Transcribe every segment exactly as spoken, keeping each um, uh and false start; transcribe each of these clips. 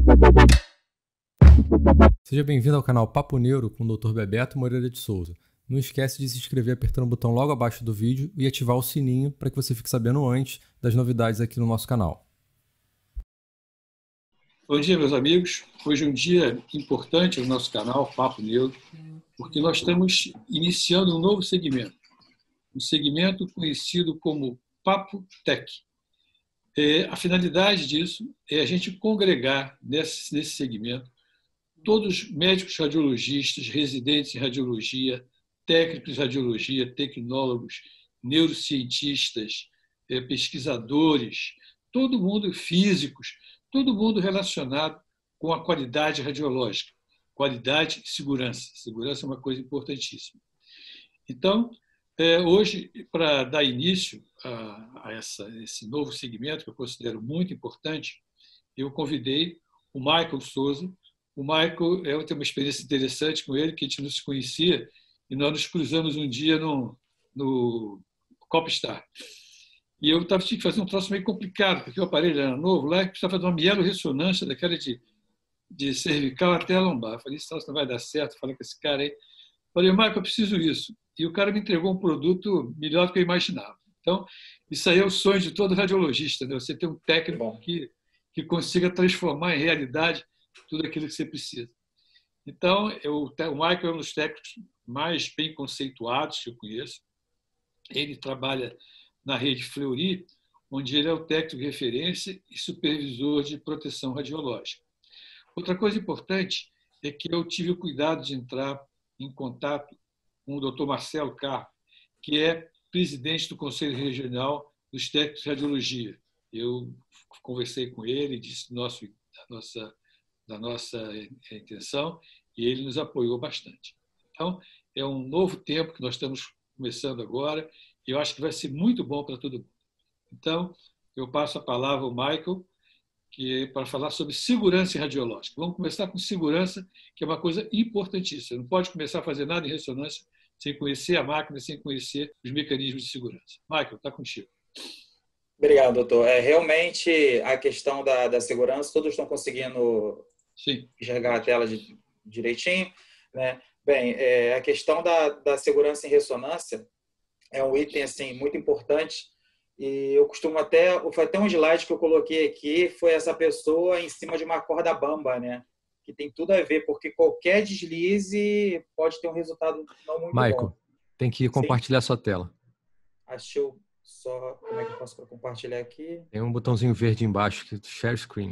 Seja bem-vindo ao canal Papo Neuro com o doutor Bebeto Moreira de Souza. Não esquece de se inscrever apertando o botão logo abaixo do vídeo e ativar o sininho para que você fique sabendo antes das novidades aqui no nosso canal. Bom dia, meus amigos. Hoje é um dia importante no nosso canal Papo Neuro, porque nós estamos iniciando um novo segmento, um segmento conhecido como Papo Tech. É, a finalidade disso é a gente congregar nesse, nesse segmento todos os médicos radiologistas, residentes em radiologia, técnicos de radiologia, tecnólogos, neurocientistas, pesquisadores, todo mundo, físicos, todo mundo relacionado com a qualidade radiológica, qualidade e segurança. Segurança é uma coisa importantíssima. Então, hoje, para dar início a, essa, esse novo segmento, que eu considero muito importante, eu convidei o Michael Souza. O Michael, eu tenho uma experiência interessante com ele, que a gente não se conhecia, e nós nos cruzamos um dia no, no Copstar. E eu tava, tinha que fazer um troço meio complicado, porque o aparelho era novo, lá precisava fazer uma mielorressonância daquela de, de cervical até a lombar. Eu falei, isso não vai dar certo, falei com esse cara aí. Eu falei, Michael, eu preciso disso. E o cara me entregou um produto melhor do que eu imaginava. Então, isso aí é o sonho de todo radiologista, né? Você ter um técnico que, que consiga transformar em realidade tudo aquilo que você precisa. Então, eu, o Michael é um dos técnicos mais bem conceituados que eu conheço. Ele trabalha na rede Fleury, onde ele é o técnico de referência e supervisor de proteção radiológica. Outra coisa importante é que eu tive o cuidado de entrar em contato com o doutor Marcelo Carpo, que é presidente do Conselho Regional dos Técnicos de Radiologia. Eu conversei com ele, disse nosso, da nossa, da nossa intenção, e ele nos apoiou bastante. Então, é um novo tempo que nós estamos começando agora, e eu acho que vai ser muito bom para todo mundo. Então, eu passo a palavra ao Michael, que é para falar sobre segurança radiológica. Vamos começar com segurança, que é uma coisa importantíssima. Você não pode começar a fazer nada em ressonância sem conhecer a máquina, sem conhecer os mecanismos de segurança. Michael, está contigo. Obrigado, doutor. É, realmente, a questão da, da segurança, todos estão conseguindo Sim. enxergar a tela de, direitinho, né? Bem, é, a questão da, da segurança em ressonância é um item assim, muito importante. E eu costumo até... Foi até um slide que eu coloquei aqui, foi essa pessoa em cima de uma corda bamba, né? Que tem tudo a ver, porque qualquer deslize pode ter um resultado não muito Michael, bom. tem que compartilhar sua tela. Acho eu só... Como é que eu faço para compartilhar aqui? Tem um botãozinho verde embaixo, que é Share Screen.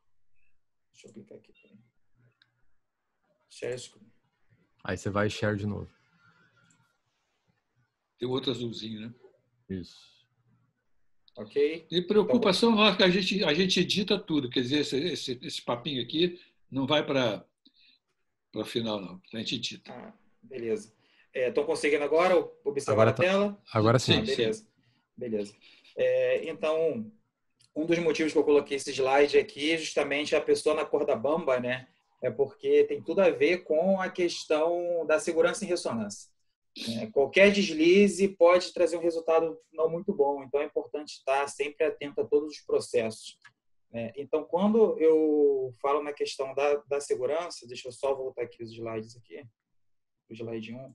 Deixa eu clicar aqui. Share Screen. Aí você vai share de novo. Tem outro azulzinho, né? Isso. Ok? E preocupação nossa, que a gente, a gente edita tudo. Quer dizer, esse, esse, esse papinho aqui não vai para o final, não. A gente edita. Ah, beleza. Estão é, conseguindo agora observar agora a tá, tela? Agora sim. Ah, beleza. Sim. Beleza. É, então, um dos motivos que eu coloquei esse slide aqui é justamente a pessoa na corda bamba, né? É porque tem tudo a ver com a questão da segurança em ressonância. É, qualquer deslize pode trazer um resultado não muito bom, então é importante estar sempre atento a todos os processos. É, então, quando eu falo na questão da, da segurança, deixa eu só voltar aqui os slides aqui, o slide um.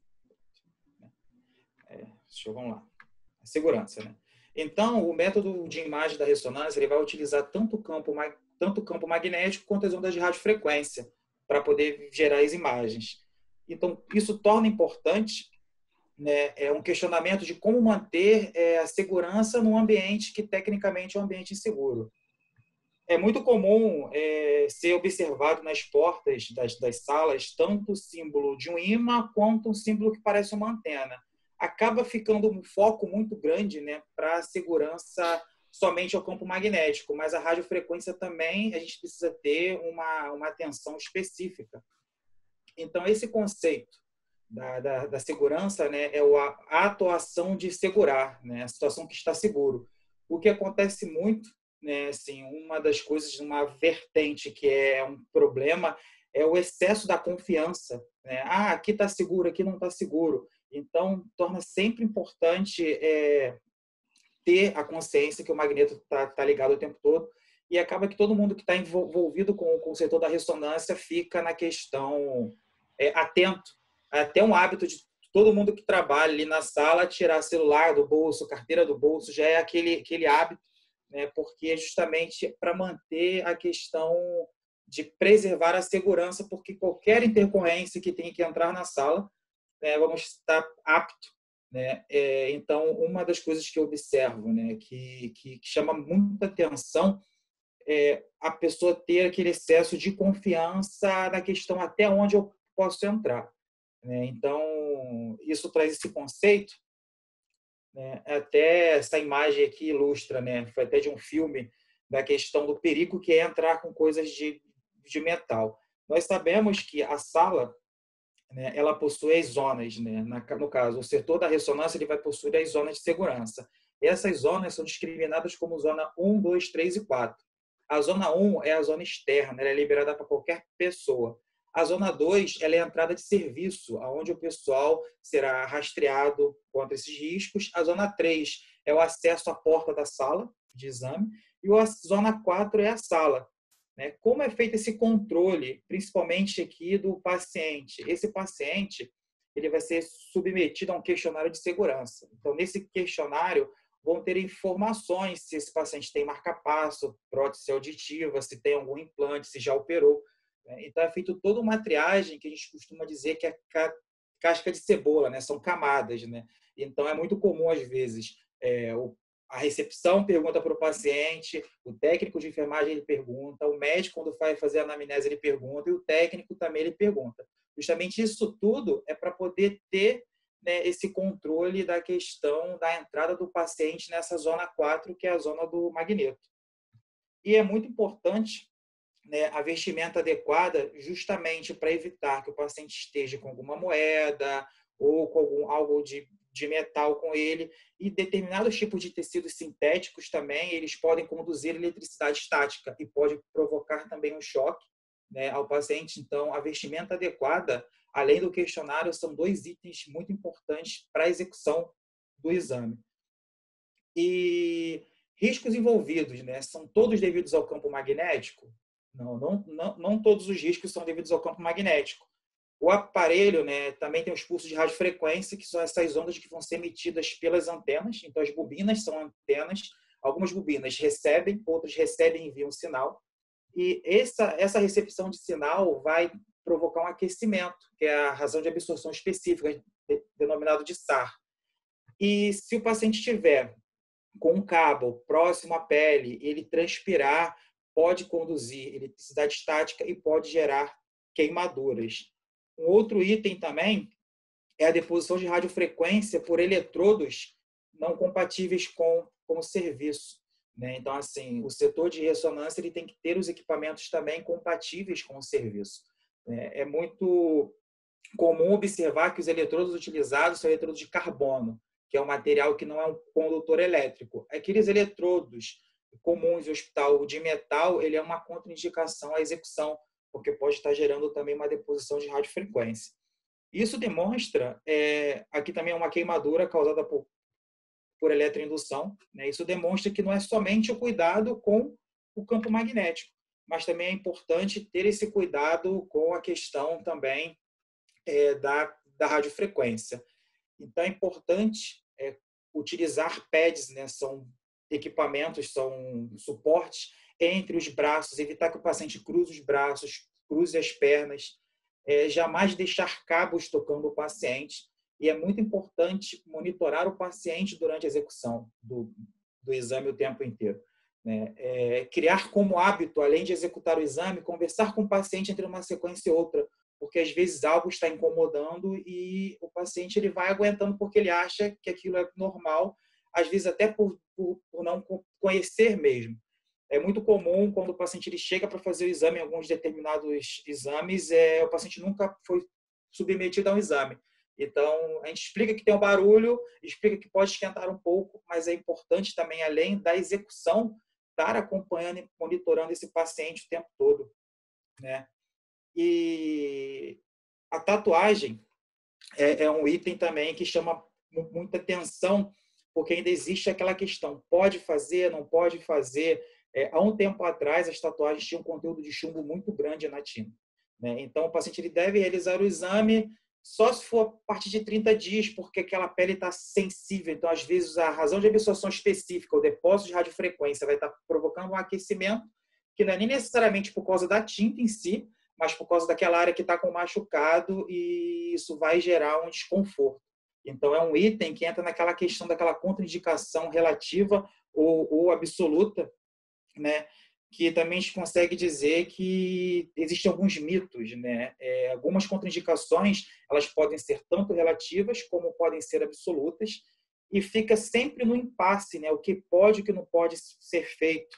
É, deixa eu, vamos lá. A segurança, né? Então, o método de imagem da ressonância ele vai utilizar tanto o campo, tanto o campo magnético quanto as ondas de radiofrequência para poder gerar as imagens. Então, isso torna importante, né, é um questionamento de como manter é, a segurança num ambiente que tecnicamente é um ambiente inseguro. É muito comum é, ser observado nas portas das, das salas tanto o símbolo de um imã quanto um símbolo que parece uma antena. Acaba ficando um foco muito grande, né, para a segurança somente ao campo magnético, mas a radiofrequência também a gente precisa ter uma, uma atenção específica. Então, esse conceito da, da, da segurança, né, é a atuação de segurar, né, a situação que está seguro. O que acontece muito, né, assim, uma das coisas, uma vertente que é um problema é o excesso da confiança, né? Ah, aqui está seguro, aqui não está seguro. Então, torna sempre importante é, ter a consciência que o magneto está tá ligado o tempo todo e acaba que todo mundo que está envolvido com, com o setor da ressonância fica na questão é, atento, até um hábito de todo mundo que trabalha ali na sala tirar celular do bolso, carteira do bolso, já é aquele, aquele hábito, né, porque é justamente para manter a questão de preservar a segurança, porque qualquer intercorrência que tenha que entrar na sala, né, vamos estar apto, né? É, então, uma das coisas que eu observo, né, que, que, que chama muita atenção é a pessoa ter aquele excesso de confiança na questão até onde eu posso entrar, né? Então, isso traz esse conceito, né? Até essa imagem aqui ilustra, né? Foi até de um filme, da questão do perigo que é entrar com coisas de, de metal. Nós sabemos que a sala, né, ela possui as zonas, né? No caso, o setor da ressonância ele vai possuir as zonas de segurança. E essas zonas são discriminadas como zona um, dois, três e quatro. A zona um é a zona externa, ela é liberada para qualquer pessoa. A zona dois ela é a entrada de serviço, onde o pessoal será rastreado contra esses riscos. A zona três é o acesso à porta da sala de exame. E a zona quatro é a sala. Como é feito esse controle, principalmente aqui do paciente? Esse paciente ele vai ser submetido a um questionário de segurança. Então, nesse questionário, vão ter informações se esse paciente tem marca-passo, prótese auditiva, se tem algum implante, se já operou. Então, é feito toda uma triagem que a gente costuma dizer que é casca de cebola, né? São camadas, né? Então, é muito comum, às vezes, é, o a recepção pergunta para o paciente, o técnico de enfermagem ele pergunta, o médico, quando vai fazer a anamnese, ele pergunta, e o técnico também ele pergunta. Justamente isso tudo é para poder ter, né, esse controle da questão da entrada do paciente nessa zona quatro, que é a zona do magneto. E é muito importante, né, a vestimenta adequada justamente para evitar que o paciente esteja com alguma moeda ou com algum, algo de de metal com ele, e determinados tipos de tecidos sintéticos também, eles podem conduzir eletricidade estática e pode provocar também um choque, né, ao paciente. Então, a vestimenta adequada, além do questionário, são dois itens muito importantes para a execução do exame. E riscos envolvidos, né, são todos devidos ao campo magnético? Não, não, não, não todos os riscos são devidos ao campo magnético. O aparelho, né, também tem os pulsos de radiofrequência, que são essas ondas que vão ser emitidas pelas antenas. Então, as bobinas são antenas. Algumas bobinas recebem, outras recebem e enviam sinal. E essa, essa recepção de sinal vai provocar um aquecimento, que é a razão de absorção específica, denominado de S A R. E se o paciente estiver com um cabo próximo à pele, ele transpirar, pode conduzir eletricidade estática e pode gerar queimaduras. Um outro item também é a deposição de radiofrequência por eletrodos não compatíveis com, com o serviço, né? Então, assim, o setor de ressonância ele tem que ter os equipamentos também compatíveis com o serviço. É muito comum observar que os eletrodos utilizados são eletrodos de carbono, que é um material que não é um condutor elétrico. Aqueles eletrodos comuns em hospital de metal, ele é uma contraindicação à execução, porque pode estar gerando também uma deposição de radiofrequência. Isso demonstra, é, aqui também é uma queimadura causada por, por eletroindução, né? Isso demonstra que não é somente o cuidado com o campo magnético, mas também é importante ter esse cuidado com a questão também é, da, da radiofrequência. Então, é importante é, utilizar pads, né? São equipamentos, são suportes entre os braços, evitar que o paciente cruze os braços, cruze as pernas, é, jamais deixar cabos tocando o paciente. E é muito importante monitorar o paciente durante a execução do, do exame o tempo inteiro, né? É, criar como hábito, além de executar o exame, conversar com o paciente entre uma sequência e outra, porque às vezes algo está incomodando e o paciente ele vai aguentando porque ele acha que aquilo é normal, às vezes até por, por, por não conhecer mesmo. É muito comum quando o paciente ele chega para fazer o exame, em alguns determinados exames, é, o paciente nunca foi submetido a um exame. Então, a gente explica que tem um barulho, explica que pode esquentar um pouco, mas é importante também, além da execução, estar acompanhando e monitorando esse paciente o tempo todo, né? E a tatuagem é, é um item também que chama muita atenção, porque ainda existe aquela questão, pode fazer, não pode fazer. É, há um tempo atrás, as tatuagens tinham um conteúdo de chumbo muito grande na tinta, né? Então, o paciente ele deve realizar o exame só se for a partir de trinta dias, porque aquela pele está sensível. Então, às vezes, a razão de absorção específica, o depósito de radiofrequência, vai estar provocando um aquecimento, que não é nem necessariamente por causa da tinta em si, mas por causa daquela área que está com machucado, e isso vai gerar um desconforto. Então, é um item que entra naquela questão daquela contraindicação relativa ou, ou absoluta, né? Que também a gente consegue dizer que existem alguns mitos, né? É, algumas contraindicações, elas podem ser tanto relativas como podem ser absolutas, e fica sempre no impasse, né? O que pode e o que não pode ser feito.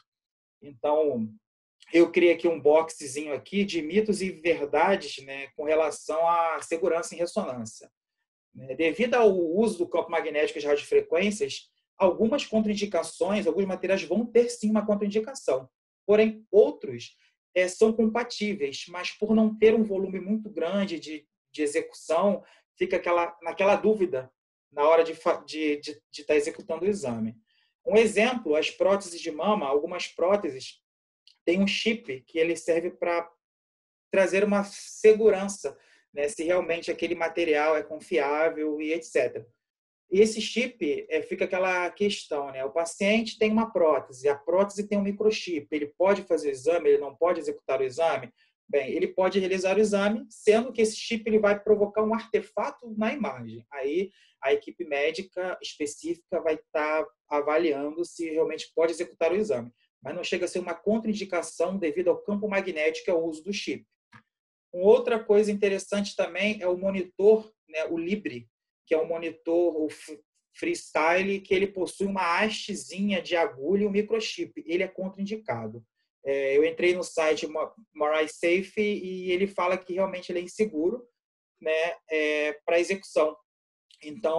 Então, eu criei aqui um boxezinho aqui de mitos e verdades, né, com relação à segurança em ressonância. Devido ao uso do campo magnético de radiofrequências, algumas contraindicações, alguns materiais vão ter sim uma contraindicação. Porém, outros é, são compatíveis, mas por não ter um volume muito grande de, de execução, fica aquela, naquela dúvida na hora de estar de, de, de tá executando o exame. Um exemplo, as próteses de mama, algumas próteses têm um chip que ele serve para trazer uma segurança, né, se realmente aquele material é confiável e etcétera. E esse chip, é, fica aquela questão, né? O paciente tem uma prótese, a prótese tem um microchip, ele pode fazer o exame, ele não pode executar o exame? Bem, ele pode realizar o exame, sendo que esse chip ele vai provocar um artefato na imagem. Aí a equipe médica específica vai estar avaliando se realmente pode executar o exame. Mas não chega a ser uma contraindicação devido ao campo magnético e ao uso do chip. Uma outra coisa interessante também é o monitor, né, o Libre, que é um monitor o freestyle, que ele possui uma hastezinha de agulha e um microchip. Ele é contraindicado. É, eu entrei no site MoraiSafe e ele fala que realmente ele é inseguro, né, é, para execução. Então,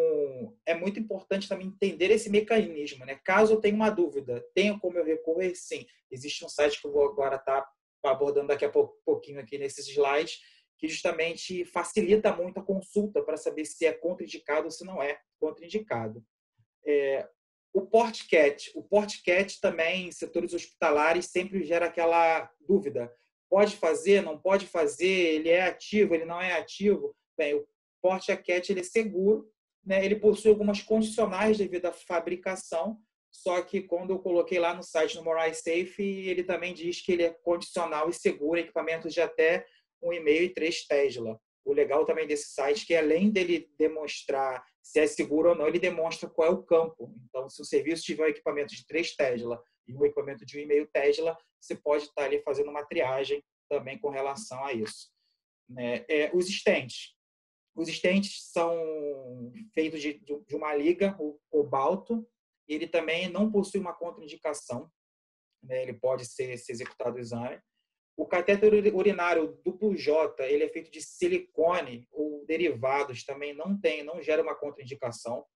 é muito importante também entender esse mecanismo, né? Caso eu tenha uma dúvida, tenho como eu recorrer? Sim. Existe um site que eu vou agora estar abordando daqui a pouquinho aqui nesses slides, que justamente facilita muito a consulta para saber se é contraindicado ou se não é contraindicado. É, o PortCat. O PortCat também, em setores hospitalares, sempre gera aquela dúvida. Pode fazer, não pode fazer? Ele é ativo, ele não é ativo? Bem, o PortCat ele é seguro, né? Ele possui algumas condicionais devido à fabricação, só que quando eu coloquei lá no site no MoraiSafe, ele também diz que ele é condicional e seguro, equipamentos de até um vírgula cinco e três Tesla. O legal também desse site é que, além dele demonstrar se é seguro ou não, ele demonstra qual é o campo. Então, se o serviço tiver um equipamento de três Tesla e um equipamento de um vírgula cinco Tesla, você pode estar ali fazendo uma triagem também com relação a isso. Né? É, os stents. Os stents são feitos de, de uma liga, o cobalto. Ele também não possui uma contraindicação, né? Ele pode ser, ser executado o exame. O catéter urinário duplo J, ele é feito de silicone ou derivados, também não tem, não gera uma contraindicação.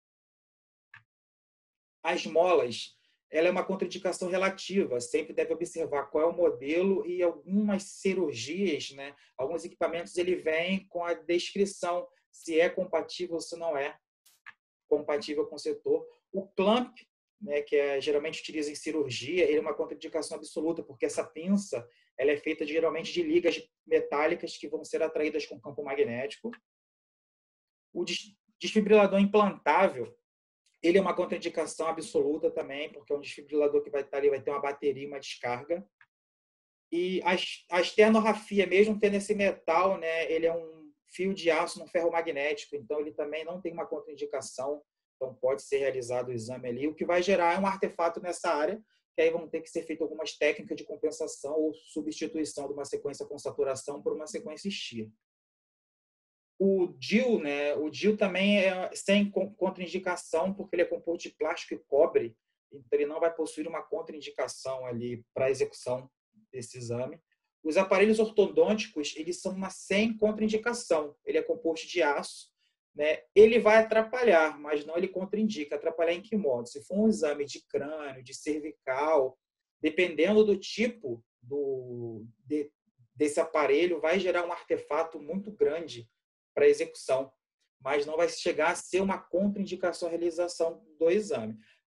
As molas, ela é uma contraindicação relativa, sempre deve observar qual é o modelo, e algumas cirurgias, né, alguns equipamentos, ele vem com a descrição se é compatível ou se não é compatível com o setor. O clamp, né, que é, geralmente utiliza em cirurgia, ele é uma contraindicação absoluta, porque essa pinça ela é feita geralmente de ligas metálicas que vão ser atraídas com campo magnético. O desfibrilador implantável, ele é uma contraindicação absoluta também, porque é um desfibrilador que vai estar ali, vai ter uma bateria e uma descarga. E a esternorrafia, mesmo tendo esse metal, né, ele é um fio de aço, um ferro magnético, então ele também não tem uma contraindicação, então pode ser realizado o exame ali, o que vai gerar um artefato nessa área, que aí vão ter que ser feitas algumas técnicas de compensação ou substituição de uma sequência com saturação por uma sequência STIR. O D I L, né, o D I L também é sem contraindicação, porque ele é composto de plástico e cobre, então ele não vai possuir uma contraindicação ali para a execução desse exame. Os aparelhos ortodônticos, eles são uma sem contraindicação, ele é composto de aço, né? Ele vai atrapalhar, mas não ele contraindica. Atrapalhar em que modo? Se for um exame de crânio, de cervical, dependendo do tipo do, de, desse aparelho, vai gerar um artefato muito grande para execução, mas não vai chegar a ser uma contraindicação à realização do exame.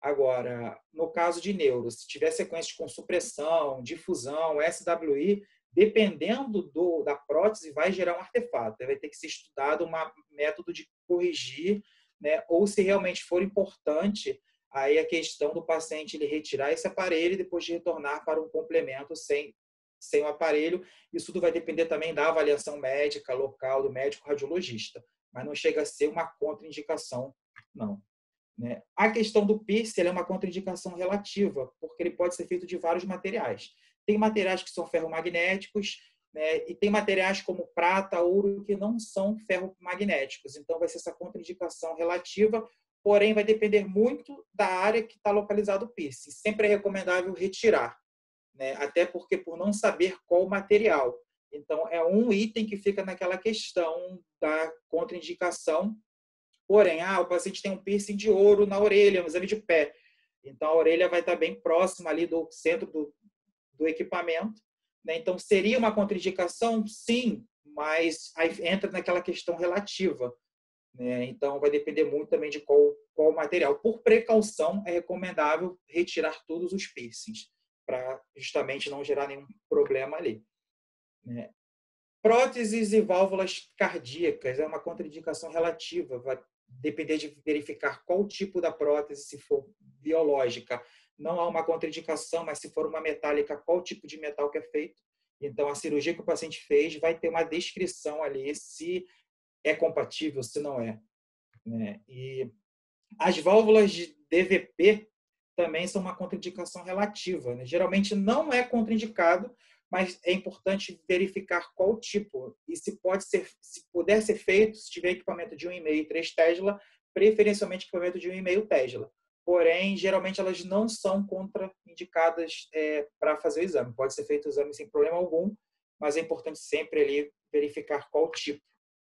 Agora, no caso de neuro, se tiver sequências com supressão, difusão, S W I, dependendo do, da prótese, vai gerar um artefato. Vai ter que ser estudado um método de corrigir, né? Ou se realmente for importante, aí a questão do paciente ele retirar esse aparelho e depois de retornar para um complemento sem, sem o aparelho. Isso tudo vai depender também da avaliação médica local do médico radiologista, mas não chega a ser uma contraindicação, não. Né? A questão do piercing é uma contraindicação relativa, porque ele pode ser feito de vários materiais. Tem materiais que são ferromagnéticos, né? E tem materiais como prata, ouro, que não são ferromagnéticos. Então, vai ser essa contraindicação relativa, porém, vai depender muito da área que está localizado o piercing. Sempre é recomendável retirar, né? Até porque, por não saber qual material. Então, é um item que fica naquela questão da contraindicação. Porém, ah, o paciente tem um piercing de ouro na orelha, um exame de pé. Então, a orelha vai estar bem próxima ali do centro do, do equipamento. Né? Então, seria uma contraindicação? Sim, mas aí entra naquela questão relativa. Né? Então, vai depender muito também de qual, qual material. Por precaução, é recomendável retirar todos os piercings, para justamente não gerar nenhum problema ali. Né? Próteses e válvulas cardíacas é uma contraindicação relativa, vai depender de verificar qual tipo da prótese, se for biológica. Não há uma contraindicação, mas se for uma metálica, qual tipo de metal que é feito. Então, a cirurgia que o paciente fez vai ter uma descrição ali se é compatível, se não é. Né? E as válvulas de D V P também são uma contraindicação relativa. Né? Geralmente não é contraindicado, mas é importante verificar qual tipo e se pode ser, se puder ser feito, se tiver equipamento de um vírgula cinco e três Tesla, preferencialmente equipamento de um vírgula cinco Tesla. Porém, geralmente elas não são contraindicadas é, para fazer o exame. Pode ser feito o exame sem problema algum, mas é importante sempre ali verificar qual tipo.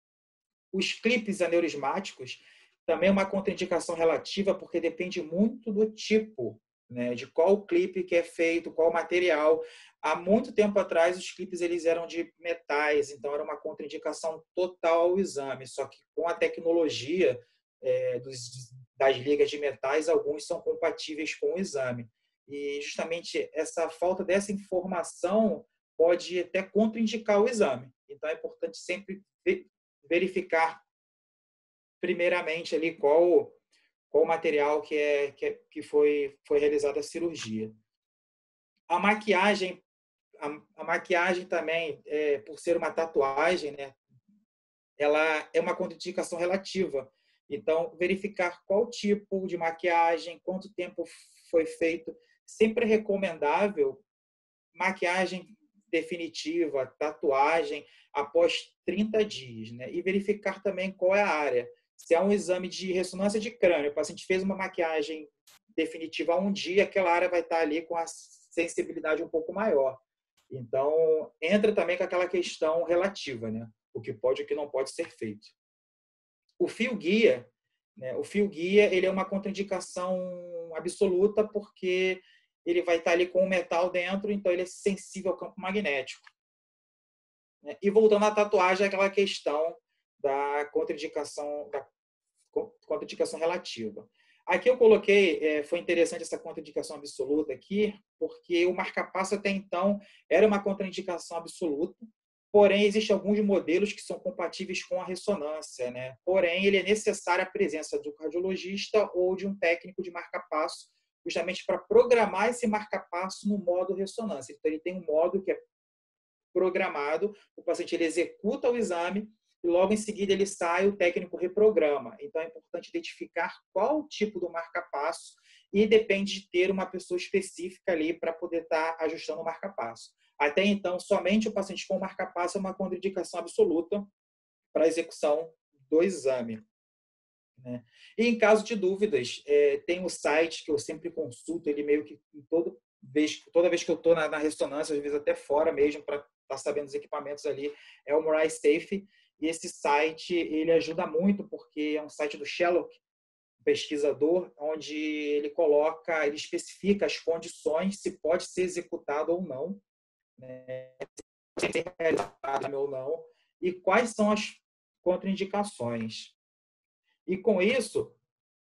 Os clipes aneurismáticos também é uma contraindicação relativa, porque depende muito do tipo, né, de qual clipe que é feito, qual material. Há muito tempo atrás, os clipes eles eram de metais, então era uma contraindicação total ao exame. Só que com a tecnologia é, dos, das ligas de metais, alguns são compatíveis com o exame. E justamente essa falta dessa informação pode até contraindicar o exame. Então é importante sempre verificar primeiramente ali qual qual material que é que, é, que foi foi realizada a cirurgia. A maquiagem a, a maquiagem também é, por ser uma tatuagem, né, ela é uma contraindicação relativa. Então, verificar qual tipo de maquiagem, quanto tempo foi feito, sempre é recomendável maquiagem definitiva, tatuagem após trinta dias, né? E verificar também qual é a área. Se é um exame de ressonância de crânio, o paciente fez uma maquiagem definitiva há um dia, aquela área vai estar ali com a sensibilidade um pouco maior. Então, entra também com aquela questão relativa, né? O que pode e o que não pode ser feito. O fio guia, né? O fio guia, ele é uma contraindicação absoluta porque ele vai estar ali com o metal dentro, então ele é sensível ao campo magnético. E voltando à tatuagem, é aquela questão da contraindicação, da contraindicação relativa. Aqui eu coloquei, é, foi interessante essa contraindicação absoluta aqui, porque o marca-passo até então era uma contraindicação absoluta, porém existem alguns modelos que são compatíveis com a ressonância, né? Porém, ele é necessária a presença do cardiologista ou de um técnico de marca-passo, justamente para programar esse marca-passo no modo ressonância. Então, ele tem um modo que é programado, o paciente ele executa o exame e logo em seguida ele sai, o técnico reprograma. Então, é importante identificar qual tipo do marca-passo e depende de ter uma pessoa específica ali para poder estar tá ajustando o marca-passo. Até então, somente o paciente com marca-passo é uma contraindicação absoluta para a execução do exame. Né? E em caso de dúvidas, é, tem o site que eu sempre consulto, ele meio que todo vez, toda vez que eu estou na, na ressonância, às vezes até fora mesmo, para estar tá sabendo dos equipamentos ali, é o Moray Safe. E esse site, ele ajuda muito, porque é um site do Sherlock, pesquisador, onde ele coloca, ele especifica as condições, se pode ser executado ou não, né? Se ser realizado ou não, e quais são as contraindicações. E com isso,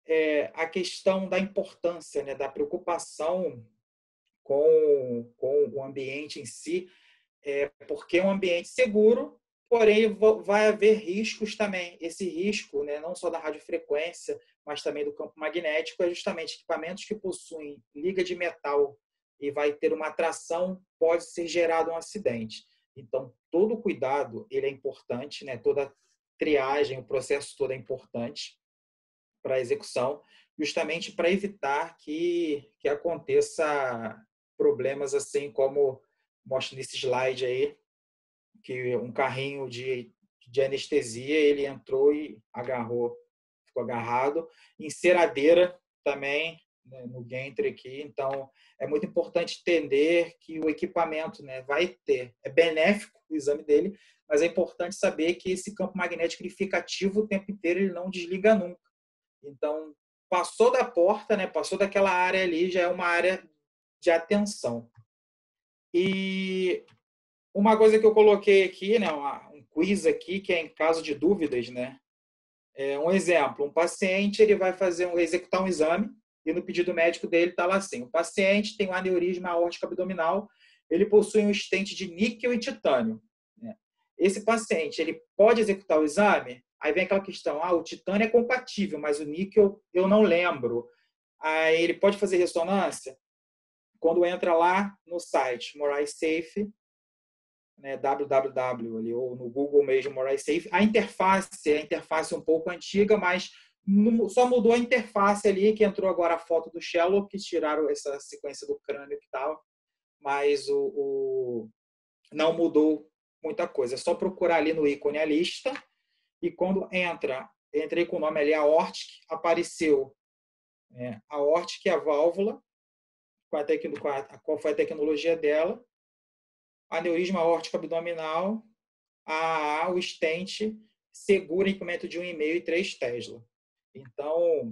é, a questão da importância, né, da preocupação com, com o ambiente em si, é, porque é um ambiente seguro, porém vai haver riscos também. Esse risco, né, não só da radiofrequência, mas também do campo magnético, é justamente equipamentos que possuem liga de metal e vai ter uma atração, pode ser gerado um acidente. Então, todo cuidado ele é importante, né? Toda triagem, o processo todo é importante para a execução, justamente para evitar que, que aconteça problemas assim como mostra nesse slide aí, que um carrinho de, de anestesia, ele entrou e agarrou, ficou agarrado. Enceradeira também, né, no gantry aqui. Então, é muito importante entender que o equipamento, né, vai ter, é benéfico o exame dele, mas é importante saber que esse campo magnético ele fica ativo o tempo inteiro, ele não desliga nunca. Então, passou da porta, né, passou daquela área ali, já é uma área de atenção. E uma coisa que eu coloquei aqui, né, um quiz aqui, que é em caso de dúvidas, né? É um exemplo, um paciente ele vai fazer um, executar um exame e no pedido médico dele está lá assim: o paciente tem um aneurisma aórtico abdominal, ele possui um stent de níquel e titânio. Né? Esse paciente ele pode executar o exame? Aí vem aquela questão: ah, o titânio é compatível, mas o níquel eu não lembro. Aí ele pode fazer ressonância? Quando entra lá no site MoraiSafe, né, www ali, ou no Google mesmo, MoraiSafe, a interface, a interface é um pouco antiga, mas só mudou a interface ali, que entrou agora a foto do Shallow, que tiraram essa sequência do crânio que tal, mas o, o, não mudou muita coisa. É só procurar ali no ícone a lista, e quando entra, entrei com o nome ali, aortic, apareceu é, a aortic, a válvula, qual, a, qual foi a tecnologia dela, aneurisma aórtico abdominal, A A, o stent, segura equipamento de um vírgula cinco e três Tesla. Então,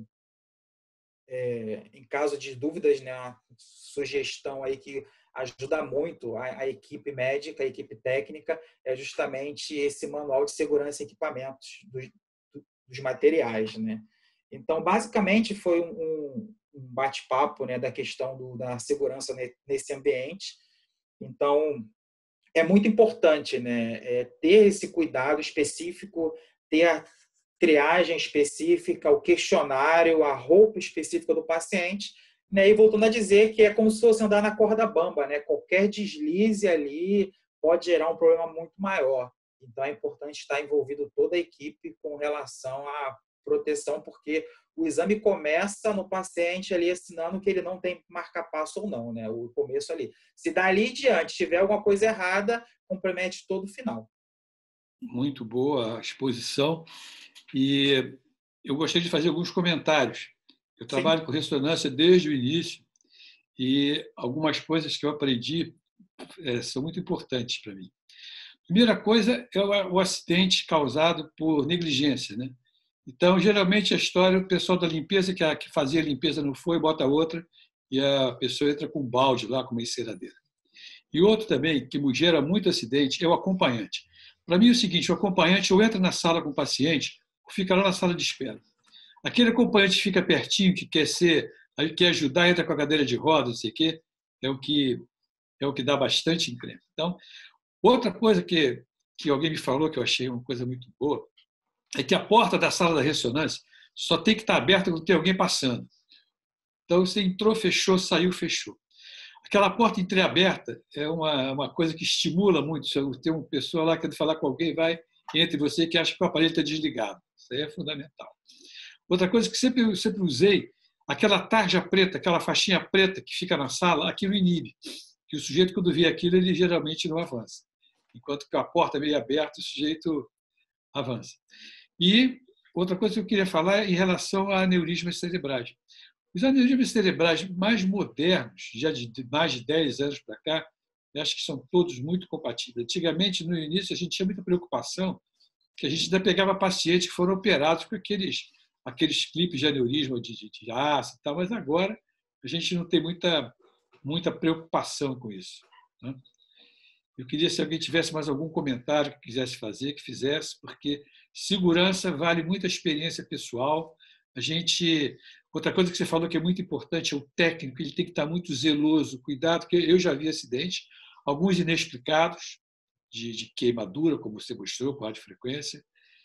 é, em caso de dúvidas, né, a sugestão aí que ajuda muito a, a equipe médica, a equipe técnica, é justamente esse manual de segurança e equipamentos dos, dos materiais, né? Então, basicamente, foi um, um bate-papo, né, da questão do, da segurança nesse ambiente. Então, é muito importante, né, é, ter esse cuidado específico, ter a triagem específica, o questionário, a roupa específica do paciente, né, e voltando a dizer que é como se fosse andar na corda bamba, né, qualquer deslize ali pode gerar um problema muito maior. Então, é importante estar envolvido toda a equipe com relação à proteção, porque o exame começa no paciente ali assinando que ele não tem marca-passo ou não, né? O começo ali. Se dali em diante tiver alguma coisa errada, compromete todo o final. Muito boa a exposição. E eu gostaria de fazer alguns comentários. Eu trabalho Sim. com ressonância desde o início e algumas coisas que eu aprendi é, são muito importantes para mim. Primeira coisa é o acidente causado por negligência, né? Então, geralmente, a história, o pessoal da limpeza, que, a, que fazia a limpeza não foi, bota outra, e a pessoa entra com um balde lá, com uma enceradeira. E outro também, que gera muito acidente, é o acompanhante. Para mim é o seguinte, o acompanhante ou entra na sala com o paciente, ou fica lá na sala de espera. Aquele acompanhante que fica pertinho, que quer ser, quer ajudar, entra com a cadeira de rodas, não sei o quê, é o que, é o que dá bastante encrenca. Então, outra coisa que, que alguém me falou, que eu achei uma coisa muito boa, é que a porta da sala da ressonância só tem que estar aberta quando tem alguém passando. Então, você entrou, fechou, saiu, fechou. Aquela porta entreaberta é uma, uma coisa que estimula muito. Se tem uma pessoa lá que quer falar com alguém, vai entre você que acha que o aparelho está desligado. Isso aí é fundamental. Outra coisa que sempre, sempre usei, aquela tarja preta, aquela faixinha preta que fica na sala, aquilo inibe. Que o sujeito, quando vê aquilo, ele geralmente não avança. Enquanto que a porta é meio aberta, o sujeito avança. E outra coisa que eu queria falar é em relação a aneurismas cerebrais. Os aneurismas cerebrais mais modernos, já de mais de dez anos para cá, eu acho que são todos muito compatíveis. Antigamente, no início, a gente tinha muita preocupação, que a gente ainda pegava pacientes que foram operados com aqueles, aqueles clipes de aneurisma de, de, de ácido e tal, mas agora a gente não tem muita, muita preocupação com isso, né? Eu queria, se alguém tivesse mais algum comentário que quisesse fazer, que fizesse, porque segurança vale muito a experiência pessoal. A gente, outra coisa que você falou que é muito importante é o técnico, ele tem que estar muito zeloso, cuidado, porque eu já vi acidentes, alguns inexplicados, de, de queimadura, como você mostrou, com radiofrequência,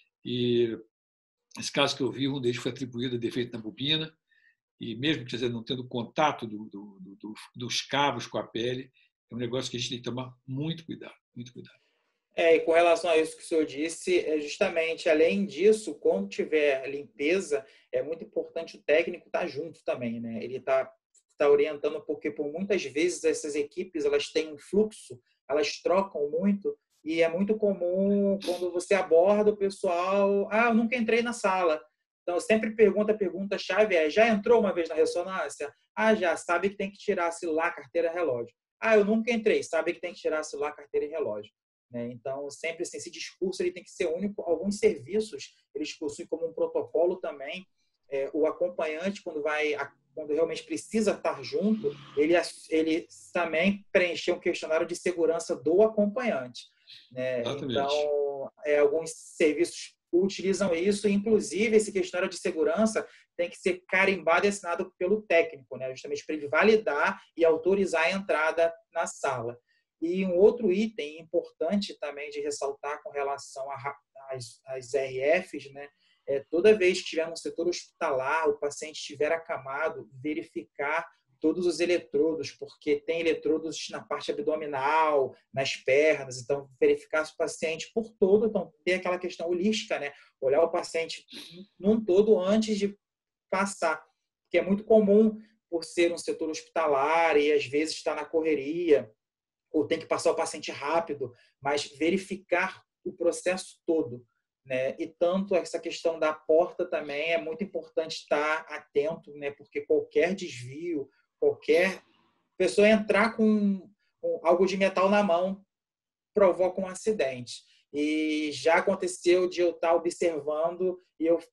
e esse caso que eu vi, um deles foi atribuído a defeito na bobina, e mesmo, quer dizer, não tendo contato do, do, do, dos cabos com a pele, é um negócio que a gente tem que tomar muito cuidado, muito cuidado. É, e com relação a isso que o senhor disse, é justamente, além disso, quando tiver limpeza, é muito importante o técnico estar junto também, né? Ele está tá orientando, porque por muitas vezes essas equipes elas têm um fluxo, elas trocam muito, e é muito comum quando você aborda o pessoal, ah, eu nunca entrei na sala. Então, sempre pergunta, a pergunta-chave é, já entrou uma vez na ressonância? Ah, já, sabe que tem que tirar celular, carteira, relógio. Ah, eu nunca entrei, sabe que tem que tirar celular, carteira e relógio. Então, sempre assim, esse discurso ele tem que ser único. Alguns serviços, eles possuem como um protocolo também. É, o acompanhante, quando, vai, quando realmente precisa estar junto, ele, ele também preencher um questionário de segurança do acompanhante. Né? Então, é, alguns serviços utilizam isso, inclusive esse questionário de segurança tem que ser carimbado e assinado pelo técnico, né? Justamente para ele validar e autorizar a entrada na sala. E um outro item importante também de ressaltar com relação às, às R Fs, né? É, toda vez que estiver no setor hospitalar, o paciente estiver acamado, verificar todos os eletrodos, porque tem eletrodos na parte abdominal, nas pernas, então verificar se o paciente por todo, então tem aquela questão holística, né? Olhar o paciente num todo antes de passar, que é muito comum por ser um setor hospitalar e às vezes está na correria, ou tem que passar o paciente rápido, mas verificar o processo todo, né? E tanto essa questão da porta também é muito importante estar atento, né? Porque qualquer desvio, qualquer pessoa entrar com, com algo de metal na mão provoca um acidente. E já aconteceu de eu estar observando e eu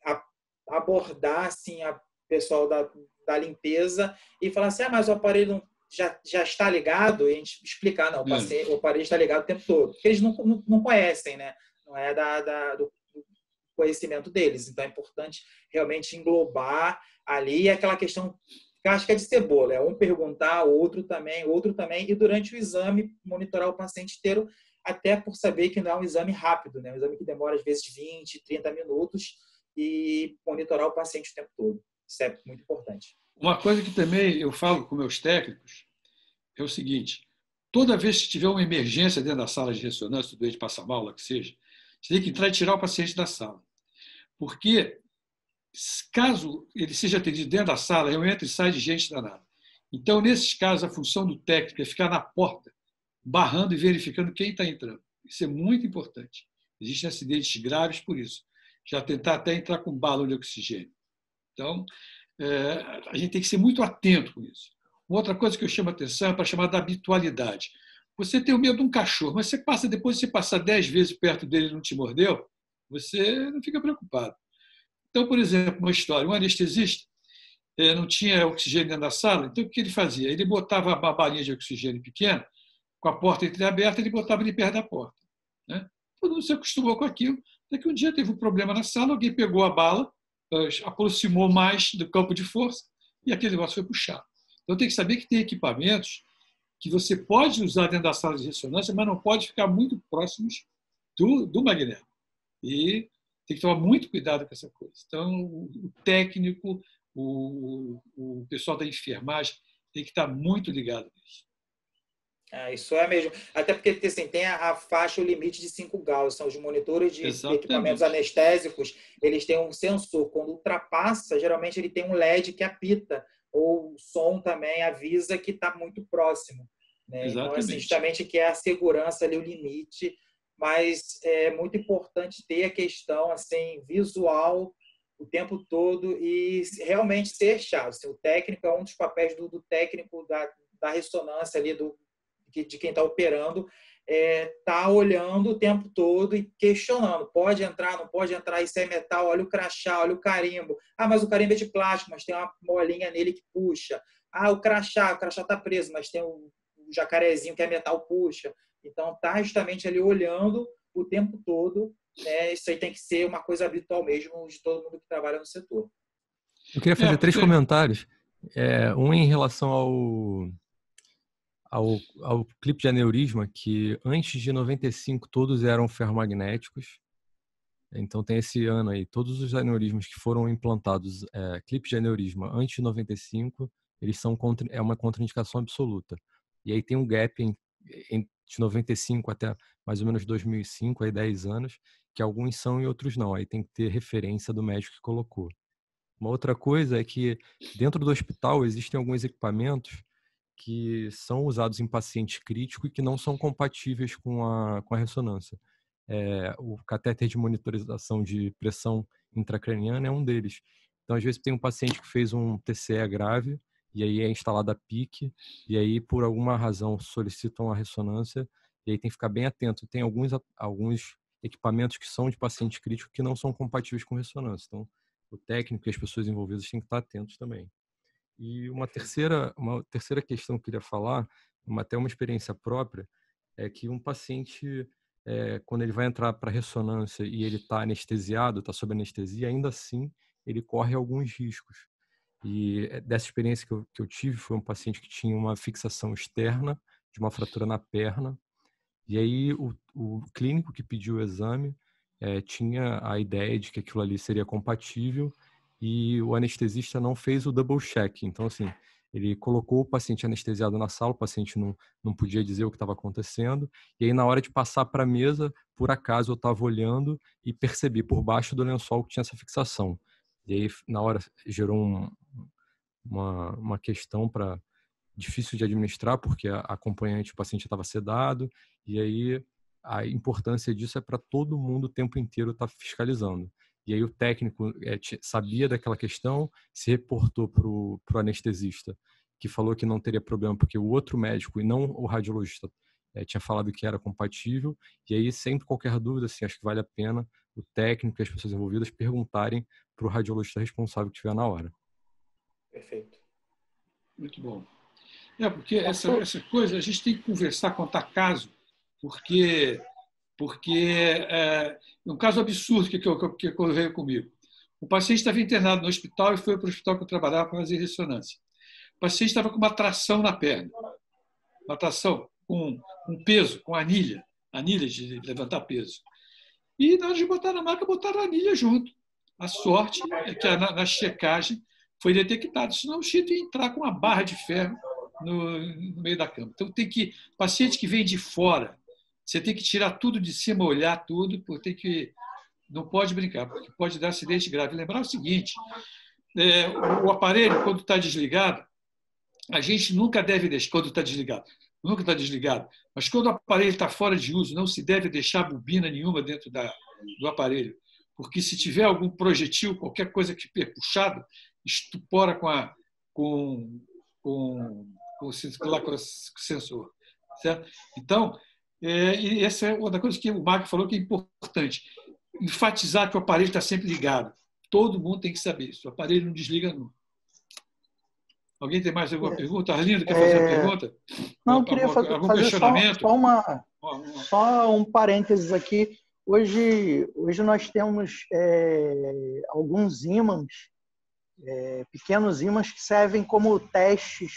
abordar assim a pessoal da, da limpeza e falar assim, ah, mas o aparelho não Já, já está ligado, e a gente explicar, não, o, paciente, o aparelho está ligado o tempo todo, porque eles não, não, não conhecem, né? Não é da, da, do conhecimento deles, então é importante realmente englobar ali aquela questão casca de cebola, é um perguntar, outro também, outro também, e durante o exame monitorar o paciente inteiro, até por saber que não é um exame rápido, né? Um exame que demora às vezes vinte, trinta minutos, e monitorar o paciente o tempo todo. Isso é muito importante. Uma coisa que também eu falo com meus técnicos é o seguinte, toda vez que tiver uma emergência dentro da sala de ressonância, o doente passa mal, lá que seja, você tem que entrar e tirar o paciente da sala. Porque, caso ele seja atendido dentro da sala, eu entro e saio de gente danada. Então, nesses casos, a função do técnico é ficar na porta, barrando e verificando quem está entrando. Isso é muito importante. Existem acidentes graves por isso. Já tentar até entrar com bala de oxigênio. Então, é, a gente tem que ser muito atento com isso. Uma outra coisa que eu chamo a atenção é para chamar da habitualidade. Você tem o medo de um cachorro, mas você passa, depois de você passar dez vezes perto dele e não te mordeu, você não fica preocupado. Então, por exemplo, uma história, um anestesista é, não tinha oxigênio dentro da sala, então o que ele fazia? Ele botava uma balinha de oxigênio pequena, com a porta entreaberta, ele botava ele perto da porta. Né? Todo mundo se acostumou com aquilo, até que um dia teve um problema na sala, alguém pegou a bala, aproximou mais do campo de força e aquele negócio foi puxado. Então tem que saber que tem equipamentos que você pode usar dentro da sala de ressonância, mas não pode ficar muito próximos do, do magnético. E tem que tomar muito cuidado com essa coisa. Então o técnico, o, o pessoal da enfermagem tem que estar muito ligado nisso. É, isso é mesmo. Até porque assim, tem a, a faixa, o limite de cinco Gauss. São os monitores de Exatamente. Equipamentos anestésicos. Eles têm um sensor. Quando ultrapassa, geralmente ele tem um L E D que apita. Ou o som também avisa que está muito próximo. Né? Então, assim, justamente que é a segurança ali, o limite. Mas é muito importante ter a questão assim, visual o tempo todo e realmente ser chato. Assim, o técnico é um dos papéis do, do técnico da, da ressonância ali, do de quem está operando, é, tá olhando o tempo todo e questionando. Pode entrar, não pode entrar, isso é metal, olha o crachá, olha o carimbo. Ah, mas o carimbo é de plástico, mas tem uma molinha nele que puxa. Ah, o crachá, o crachá está preso, mas tem o, o jacarezinho que é metal, puxa. Então, tá justamente ali olhando o tempo todo. Né? Isso aí tem que ser uma coisa habitual mesmo de todo mundo que trabalha no setor. Eu queria fazer É, três porque... comentários. É, um em relação ao, ao, ao clipe de aneurisma, que antes de noventa e cinco todos eram ferromagnéticos. Então tem esse ano aí, todos os aneurismas que foram implantados, é, clipes de aneurisma antes de noventa e cinco, eles são contra, é uma contraindicação absoluta. E aí tem um gap em, em, de noventa e cinco até mais ou menos dois mil e cinco, aí dez anos, que alguns são e outros não. Aí tem que ter referência do médico que colocou. Uma outra coisa é que dentro do hospital existem alguns equipamentos que são usados em paciente crítico e que não são compatíveis com a, com a ressonância. É, o catéter de monitorização de pressão intracraniana é um deles. Então, às vezes, tem um paciente que fez um T C E grave e aí é instalada a P I C e aí, por alguma razão, solicitam a ressonância e aí tem que ficar bem atento. Tem alguns, alguns equipamentos que são de paciente crítico que não são compatíveis com ressonância. Então, o técnico e as pessoas envolvidas têm que estar atentos também. E uma terceira, uma terceira questão que eu queria falar, uma, até uma experiência própria, é que um paciente, é, quando ele vai entrar para ressonância e ele está anestesiado, está sob anestesia, ainda assim ele corre alguns riscos. E dessa experiência que eu, que eu tive, foi um paciente que tinha uma fixação externa de uma fratura na perna, e aí o, o clínico que pediu o exame é, tinha a ideia de que aquilo ali seria compatível e o anestesista não fez o double check. Então, assim, ele colocou o paciente anestesiado na sala, o paciente não, não podia dizer o que estava acontecendo, e aí na hora de passar para a mesa, por acaso eu estava olhando e percebi por baixo do lençol que tinha essa fixação. E aí, na hora, gerou um, uma, uma questão para difícil de administrar, porque a acompanhante, o paciente estava sedado, e aí a importância disso é para todo mundo o tempo inteiro estar tá fiscalizando. E aí o técnico é, sabia daquela questão, se reportou para o anestesista, que falou que não teria problema, porque o outro médico, e não o radiologista, é, tinha falado que era compatível, e aí sempre qualquer dúvida, assim, acho que vale a pena o técnico e as pessoas envolvidas perguntarem para o radiologista responsável que estiver na hora. Perfeito. Muito bom. É, porque essa, essa coisa a gente tem que conversar, contar caso, porque, porque é um caso absurdo que, que, que ocorreu comigo. O paciente estava internado no hospital e foi para o hospital que eu trabalhava para fazer ressonância. O paciente estava com uma tração na perna, uma tração com um peso, com anilha, anilha de levantar peso. E na hora de botar na maca, botaram a anilha junto. A sorte é que na, na checagem foi detectado, senão o Chito ia entrar com uma barra de ferro no, no meio da cama. Então, tem que, paciente que vem de fora, você tem que tirar tudo de cima, olhar tudo, porque tem que, não pode brincar, porque pode dar acidente grave. Lembrar o seguinte, é, o aparelho, quando está desligado, a gente nunca deve deixar, quando está desligado, nunca está desligado, mas quando o aparelho está fora de uso, não se deve deixar bobina nenhuma dentro da, do aparelho, porque se tiver algum projetil, qualquer coisa que é puxado, estupora com, a, com, com, com, lá, com o sensor. Certo? Então, é, e essa é uma das coisas que o Marco falou que é importante, enfatizar que o aparelho está sempre ligado. Todo mundo tem que saber isso. O aparelho não desliga nunca. Alguém tem mais alguma pergunta? Arlindo, quer fazer uma pergunta? Não, eu queria fazer, algum fazer só, só, uma, só um parênteses aqui. Hoje, hoje nós temos é, alguns ímãs, é, pequenos ímãs, que servem como testes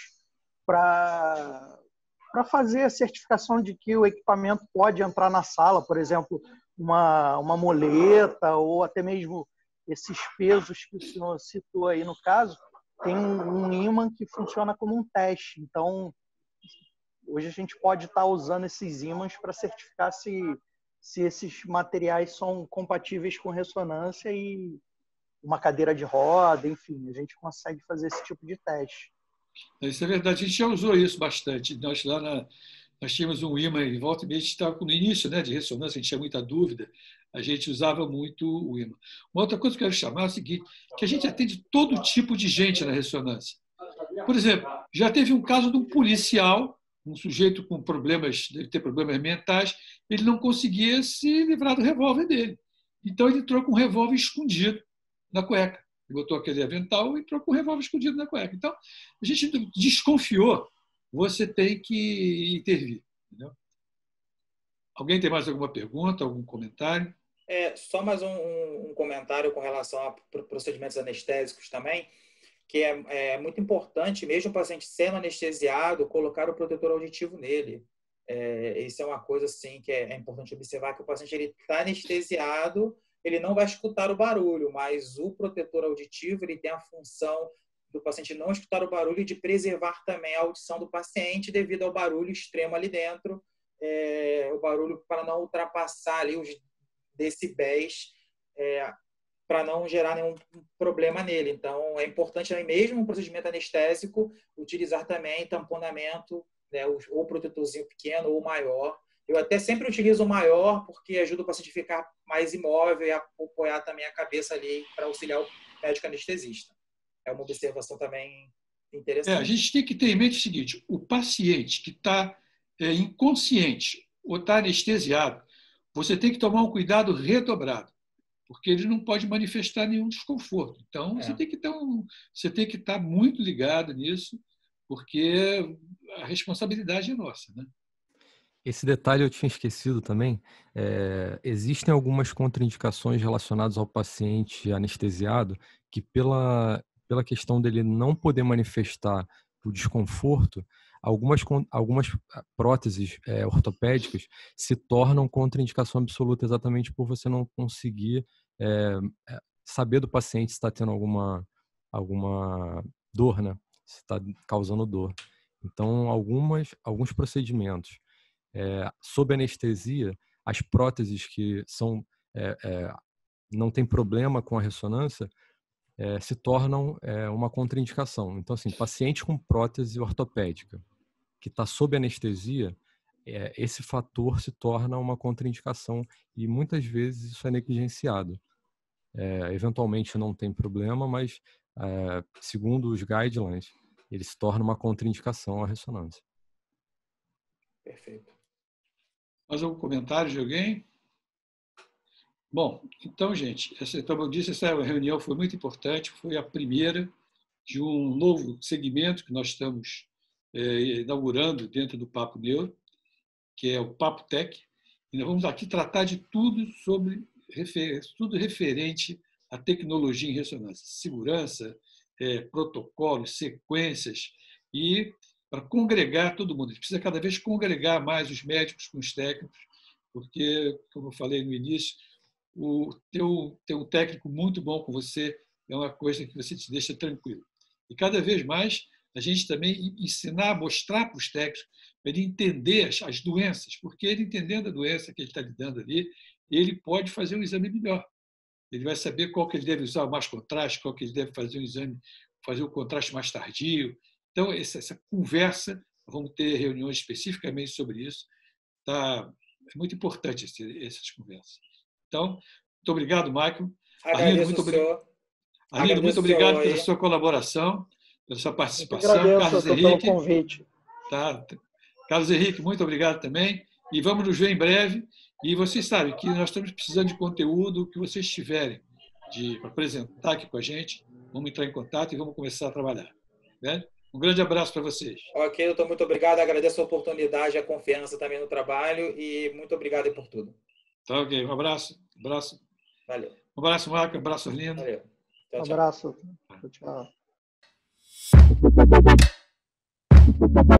para para fazer a certificação de que o equipamento pode entrar na sala, por exemplo, uma, uma moleta ou até mesmo esses pesos que o senhor citou aí no caso, tem um ímã que funciona como um teste. Então, hoje a gente pode estar usando esses ímãs para certificar se, se esses materiais são compatíveis com ressonância e uma cadeira de roda, enfim, a gente consegue fazer esse tipo de teste. Isso é verdade, a gente já usou isso bastante. Nós lá na, nós tínhamos um ímã em volta e meia, a gente estava no início, né, de ressonância, a gente tinha muita dúvida, a gente usava muito o ímã. Uma outra coisa que eu quero chamar é o seguinte, que a gente atende todo tipo de gente na ressonância. Por exemplo, já teve um caso de um policial, um sujeito com problemas, deve ter problemas mentais, ele não conseguia se livrar do revólver dele. Então ele entrou com um revólver escondido na cueca. Ele botou aquele avental e entrou com o revólver escondido na cueca. Então, a gente desconfiou, você tem que intervir. Entendeu? Alguém tem mais alguma pergunta, algum comentário? É, só mais um, um comentário com relação a procedimentos anestésicos também. que é, é muito importante, mesmo o paciente sendo anestesiado, colocar o protetor auditivo nele. É, isso é uma coisa assim, que é, é importante observar, que o paciente está anestesiado, ele não vai escutar o barulho, mas o protetor auditivo ele tem a função do paciente não escutar o barulho e de preservar também a audição do paciente devido ao barulho extremo ali dentro, é, o barulho para não ultrapassar ali os decibéis, é, para não gerar nenhum problema nele. Então, é importante também, mesmo um procedimento anestésico, utilizar também tamponamento, né, ou protetorzinho pequeno ou maior. Eu até sempre utilizo o maior porque ajuda o paciente a ficar mais imóvel e a apoiar também a cabeça ali para auxiliar o médico anestesista. É uma observação também interessante. É, a gente tem que ter em mente o seguinte: o paciente que está é, inconsciente ou está anestesiado, você tem que tomar um cuidado redobrado, porque ele não pode manifestar nenhum desconforto. Então, é. você tem que ter um, você tem que estar muito ligado nisso, porque a responsabilidade é nossa, né? Esse detalhe eu tinha esquecido também. É, existem algumas contraindicações relacionadas ao paciente anestesiado que, pela, pela questão dele não poder manifestar o desconforto, algumas, algumas próteses é, ortopédicas se tornam contraindicação absoluta exatamente por você não conseguir é, saber do paciente se está tendo alguma, alguma dor, né? Se está causando dor. Então, algumas, alguns procedimentos É, sob anestesia, as próteses que são, é, é, não tem problema com a ressonância é, se tornam é, uma contraindicação. Então, assim, paciente com prótese ortopédica que está sob anestesia, é, esse fator se torna uma contraindicação e muitas vezes isso é negligenciado. É, eventualmente não tem problema, mas é, segundo os guidelines, ele se torna uma contraindicação à ressonância. Perfeito. Mais algum comentário de alguém? Bom, então, gente, essa, como eu disse, essa reunião foi muito importante, foi a primeira de um novo segmento que nós estamos é, inaugurando dentro do Papo Neuro, que é o Papo Tech, e nós vamos aqui tratar de tudo sobre tudo referente à tecnologia em ressonância, segurança, é, protocolos, sequências, e para congregar todo mundo. A gente precisa cada vez congregar mais os médicos com os técnicos, porque, como eu falei no início, o ter, ter um técnico muito bom com você é uma coisa que você te deixa tranquilo. E cada vez mais a gente também ensinar, mostrar para os técnicos, para ele entender as, as doenças, porque ele entendendo a doença que ele está lidando ali, ele pode fazer um exame melhor. Ele vai saber qual que ele deve usar o mais contraste, qual que ele deve fazer um exame, fazer o contraste mais tardio. Então, essa conversa, vamos ter reuniões especificamente sobre isso. Tá? É muito importante essas conversas. Então, muito obrigado, Michael. Arlindo, muito, obri... Arlindo, muito obrigado pela sua colaboração, pela sua participação. Eu agradeço, Carlos Henrique, pelo convite. Tá. Carlos Henrique, muito obrigado também. E vamos nos ver em breve. E vocês sabem que nós estamos precisando de conteúdo que vocês tiverem de apresentar aqui com a gente. Vamos entrar em contato e vamos começar a trabalhar. Né? Um grande abraço para vocês. Ok, doutor, muito obrigado. Agradeço a oportunidade, a confiança também no trabalho e muito obrigado por tudo. Tá, ok. Um abraço. Um abraço. Valeu. Um abraço, Marco. Um abraço, Arlindo. Valeu. Tchau, tchau. Um abraço. Tchau.